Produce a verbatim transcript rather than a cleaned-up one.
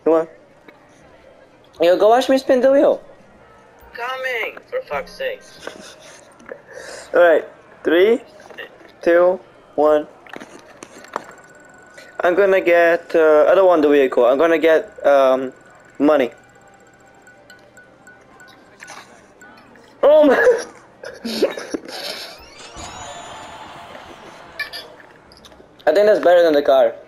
Come on. Yo, go watch me spin the wheel. Coming! For fuck's sake. Alright, three, two, one. I'm gonna get, uh, I don't want the vehicle, I'm gonna get, um, money. Oh my! I think that's better than the car.